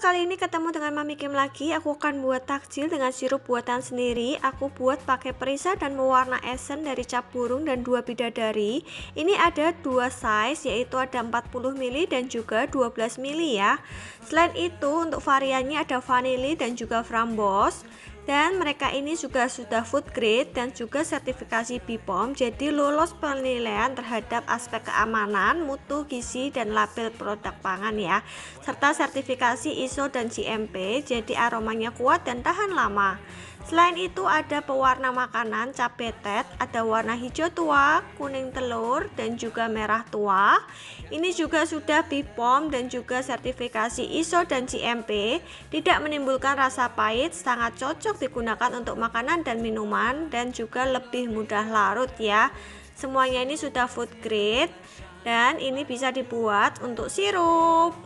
kali ini ketemu dengan Mami Kim lagi. Aku akan buat takjil dengan sirup buatan sendiri. Aku buat pakai perisa dan pewarna esen dari cap burung dan 2 bidadari. Ini ada 2 size, yaitu ada 40 ml dan juga 12 ml ya. Selain itu untuk variannya ada vanili dan juga framboz. Dan mereka ini juga sudah food grade dan juga sertifikasi BPOM, jadi lolos penilaian terhadap aspek keamanan, mutu, gizi, dan label produk pangan ya, serta sertifikasi ISO dan GMP, jadi aromanya kuat dan tahan lama. Selain itu ada pewarna makanan cap betet, ada warna hijau tua, kuning telur, dan juga merah tua. Ini juga sudah BPOM dan juga sertifikasi ISO dan GMP, tidak menimbulkan rasa pahit, sangat cocok digunakan untuk makanan dan minuman, dan juga lebih mudah larut ya. Semuanya ini sudah food grade dan ini bisa dibuat untuk sirup.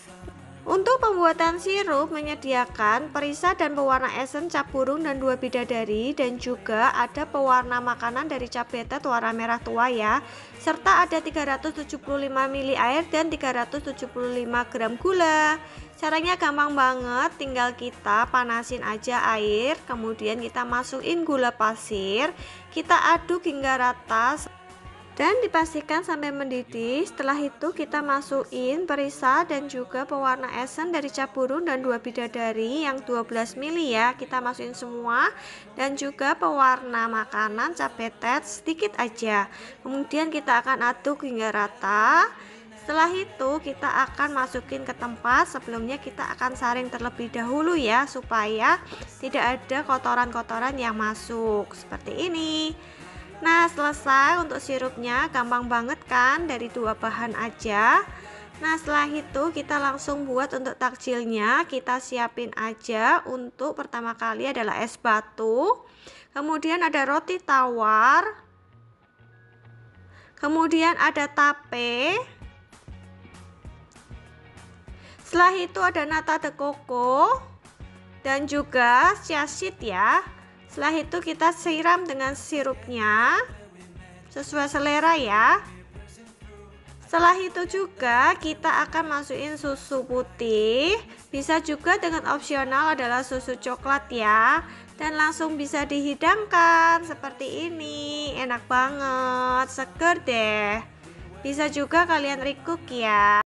Untuk pembuatan sirup menyediakan perisa dan pewarna esen cap burung dan 2 bidadari, dan juga ada pewarna makanan dari cap betet warna merah tua ya, serta ada 375 ml air dan 375 gram gula. Caranya gampang banget, tinggal kita panasin aja air, kemudian kita masukin gula pasir, kita aduk hingga rata dan dipastikan sampai mendidih. Setelah itu kita masukin perisa dan juga pewarna esen dari cap burung dan 2 bidadari yang 12 ml ya, kita masukin semua, dan juga pewarna makanan cap betet sedikit aja. Kemudian kita akan aduk hingga rata. Setelah itu kita akan masukin ke tempat. Sebelumnya kita akan saring terlebih dahulu ya, supaya tidak ada kotoran-kotoran yang masuk seperti ini. Nah, selesai untuk sirupnya, gampang banget kan, dari 2 bahan aja. Nah, setelah itu kita langsung buat untuk takjilnya. Kita siapin aja. Untuk pertama kali adalah es batu, kemudian ada roti tawar, kemudian ada tape, setelah itu ada nata de coco dan juga chia seed ya. Setelah itu kita siram dengan sirupnya sesuai selera ya. Setelah itu juga kita akan masukin susu putih, bisa juga dengan opsional adalah susu coklat ya, dan langsung bisa dihidangkan seperti ini. Enak banget, seger deh. Bisa juga kalian recook ya.